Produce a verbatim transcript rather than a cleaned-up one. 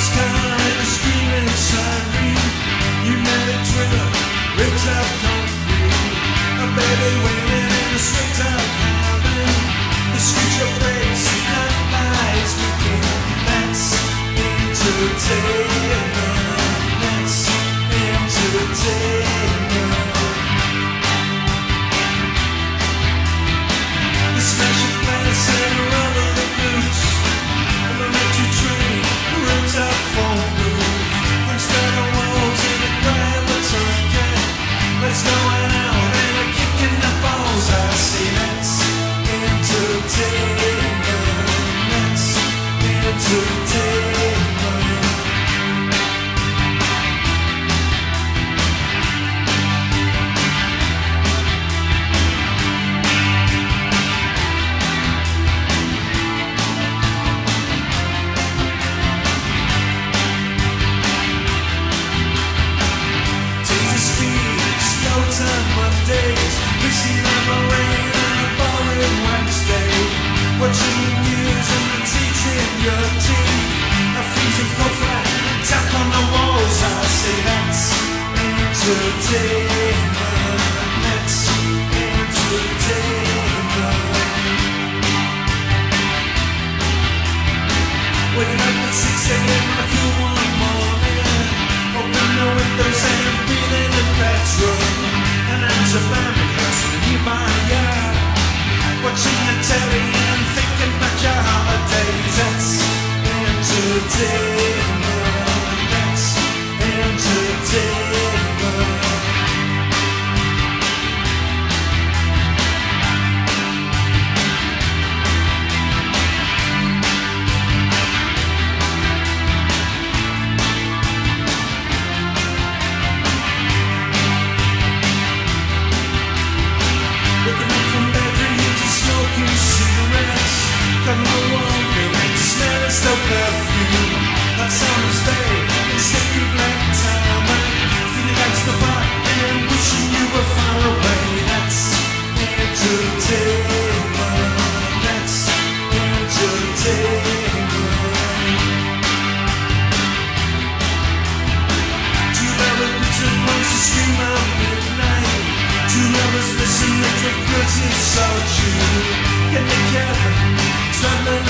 sports car and a screaming siren. You met a driller, ripped up concrete. A baby wailing in a straight up cabin. The scooter breaks, not lies begin. That's entertainment. That's entertainment. The smashing glass and a rubber boots. An electric train, ripped up phone booth. Instead of walls in a crowd of turkey. Let's go out and a kick in the balls. I say that's entertainment. That's entertainment. Mondays, mixing on the rain and a boring Wednesday. Watching the news and the teeth in your teeth. A freezing cold flat and tap on the walls. I say that's entertainment. That's entertainment. Waking up at six a m on a cool one morning. Open the windows and breathing in petrol. And there's a band rehearsal in your yard. Watching the telly and thinking about your holidays. That's entertainment. That's entertainment. Got no one and smell is the perfume. That summer's day in sticky black time. Feeling like the bar and wishing you were far away. That's entertainment. That's entertainment. Two lovers between months to scream at midnight. Two lovers listening to good in solitude. Get together. Something